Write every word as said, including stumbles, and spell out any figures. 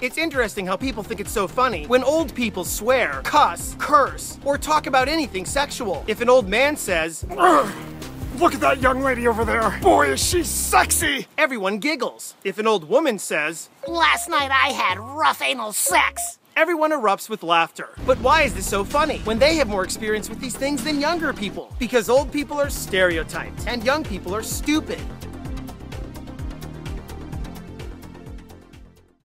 It's interesting how people think it's so funny when old people swear, cuss, curse, or talk about anything sexual. If an old man says, Ugh, look at that young lady over there. Boy, is she sexy. Everyone giggles. If an old woman says, last night I had rough anal sex, everyone erupts with laughter. But why is this so funny when they have more experience with these things than younger people? Because old people are stereotyped and young people are stupid.